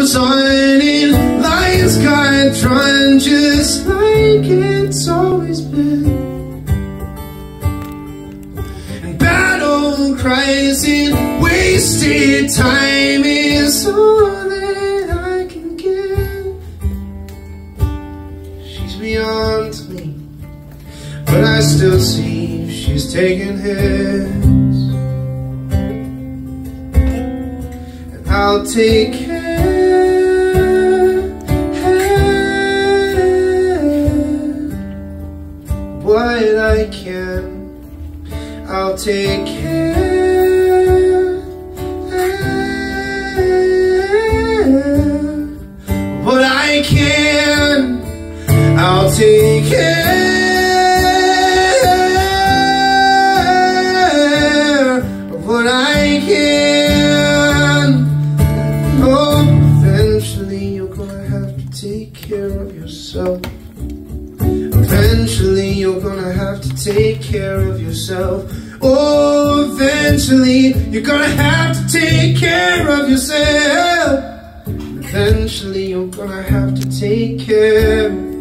on in lions got drawn just like it's always been. And battle cries and wasted time is all that I can give. She's beyond me, but I still see she's taking hits. And I'll take care what I can. I'll take care what I can. I'll take care of what I can. Oh, eventually you're gonna have to take care of yourself. Eventually you're gonna have to take care of yourself. Oh, eventually you're gonna have to take care of yourself. Eventually you're gonna have to take care